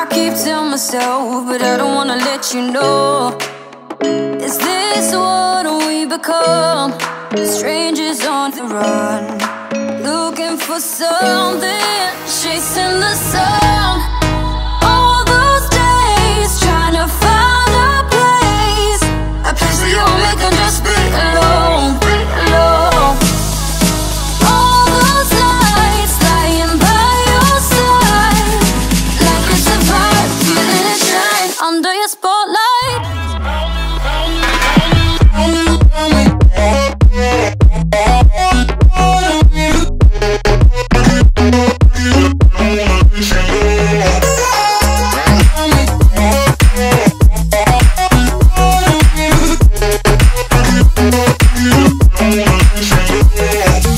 I keep telling myself, but I don't wanna let you know. Is this what we become? Strangers on the run, looking for something, chasing the sun.